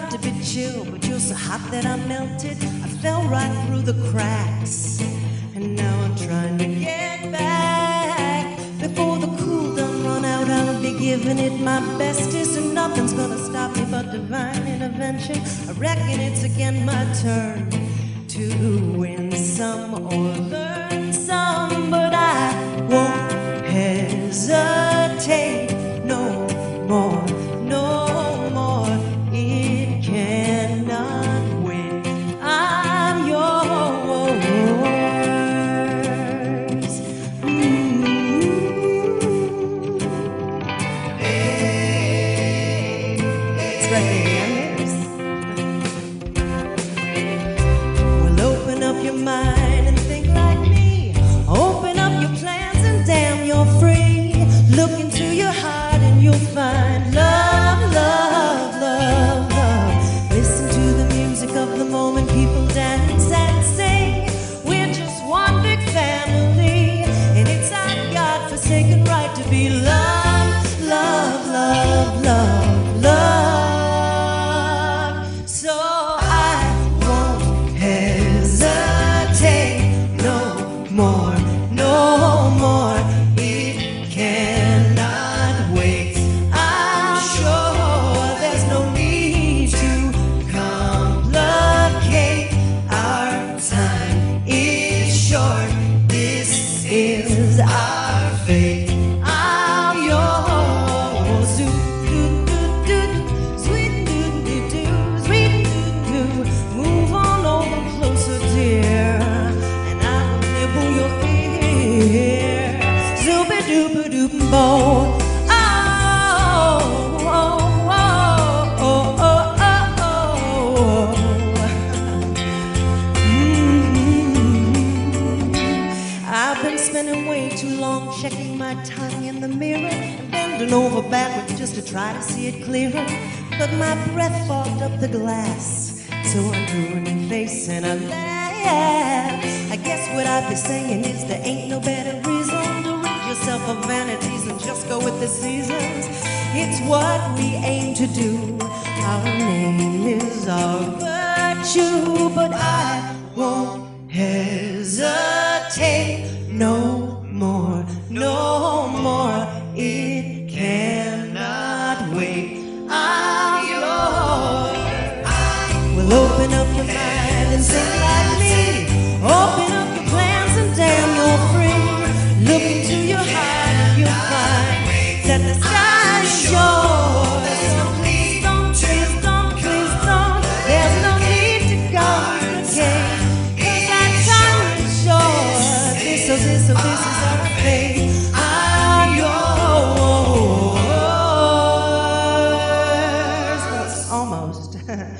to be chill, but you're so hot that I melted. I fell right through the cracks, and now I'm trying to get back. Before the cool done run out, I'll be giving it my bestest, and nothing's gonna stop me but divine intervention. I reckon it's again my turn to win some or learn some, but I won't hesitate no more, no more. It cannot wait. I'm yours. It's right there, yours. Well, open up your mind and think like me. Open up your plans and damn, you're free. Look into your heart and you'll find love, love, love, love. Listen to the music of the moment, people dance and sing. We're just one big family, and it's our God-forsaken right to be loved, love, love, love, love. So I won't hesitate no more, no more. It cannot wait. I'm sure there's no need to complicate. Our time is short. This is our fate. I'm yours. Sweet sweet move on over closer, dear, and I will nibble your ear. Zooby dooby doop bo. Oh, oh, oh, oh, oh, oh. I've been spending way too long checking my tongue in the mirror and bending over backwards just to try to see it clearer. But my breath fogged up the glass, so I'm doing a face and a laugh. I guess what I'd be saying is there ain't no better reason to rid yourself of vanities and just go with the seasons. It's what we aim to do. Our name is our virtue, but I won't hesitate no more, no more. It cannot wait. I'm yours. Well, open up your mind and sing like me. Open up your plans and damn, you're free. Look into your heart and you'll find that the sky is yours. So please don't, please don't, please don't. There's no need to complicate, 'cause our time is short. This is our fate. I'm yours. Well, almost.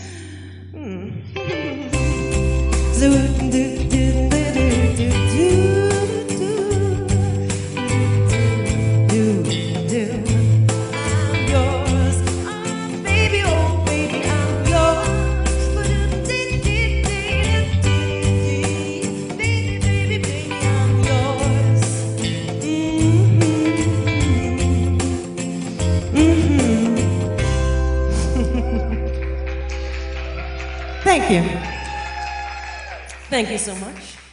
I'm yours. Baby, oh baby, I'm yours. Baby, baby, baby, I'm yours. Thank you. Thank you so much.